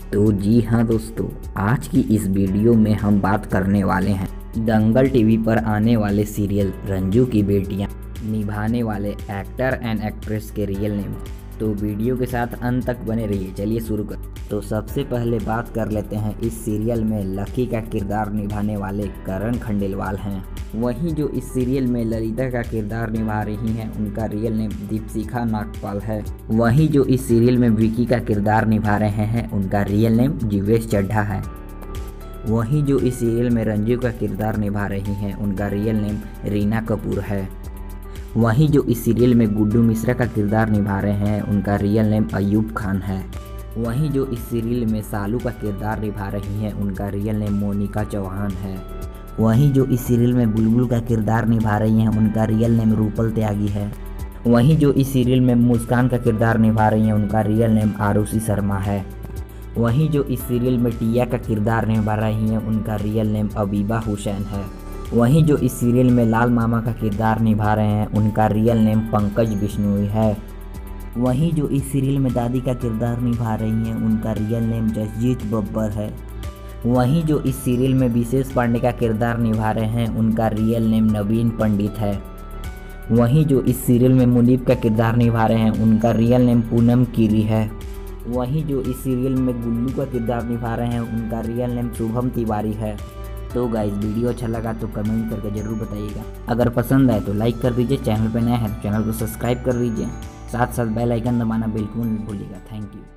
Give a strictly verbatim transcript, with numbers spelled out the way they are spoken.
तो जी हाँ दोस्तों, आज की इस वीडियो में हम बात करने वाले हैं दंगल टीवी पर आने वाले सीरियल रंजू की बेटियां निभाने वाले एक्टर एंड एक्ट्रेस के रियल नेम। तो वीडियो के साथ अंत तक बने रहिए। चलिए शुरू कर। तो सबसे पहले बात कर लेते हैं, इस सीरियल में लकी का किरदार निभाने वाले करण खंडेलवाल हैं। वहीं जो इस सीरियल में ललिता का किरदार निभा रही हैं उनका रियल नेम दीपशिखा नागपाल है। वहीं जो इस सीरियल में विकी का किरदार निभा रहे हैं उनका रियल नेम जीवेश चड्ढा है। वहीं जो इस सीरियल में रंजू का किरदार निभा रही हैं उनका रियल नेम रीना कपूर है। वहीं जो इस सीरियल में गुड्डू मिश्रा का किरदार निभा रहे हैं उनका रियल नेम अयूब खान है। वहीं जो इस सीरियल में सालू का किरदार निभा रही हैं उनका रियल नेम मोनिका चौहान है। वहीं जो इस सीरियल में बुलबुल का किरदार निभा रही हैं उनका रियल नेम रूपल त्यागी है। वहीं जो इस सीरियल में मुस्कान का किरदार निभा रही हैं उनका रियल नेम आरुषि शर्मा है। वहीं जो इस सीरियल में टिया का किरदार निभा रही हैं उनका रियल नेम अबीबा हुसैन है। वहीं जो इस सीरियल में लाल मामा का किरदार निभा रहे हैं उनका रियल नेम पंकज बिश्नोई है। वहीं जो इस सीरियल में दादी का किरदार निभा रही हैं उनका रियल नेम जसजीत बब्बर है। वहीं जो इस सीरियल में विशेष पांडे का किरदार निभा रहे हैं उनका रियल नेम नवीन पंडित है। वहीं जो इस सीरियल में मुनीब का किरदार निभा रहे हैं उनका रियल नेम पूनम कीरी है। वहीं जो इस सीरियल में गुल्लू का किरदार निभा रहे हैं उनका रियल नेम शुभम तिवारी है। तो गाइस, वीडियो अच्छा लगा तो कमेंट करके ज़रूर बताइएगा। अगर पसंद आए तो लाइक कर दीजिए, चैनल पर नया है तो चैनल को सब्सक्राइब कर दीजिए, साथ साथ बेल आइकन दबाना बिल्कुल नहीं भूलिएगा। Thank you.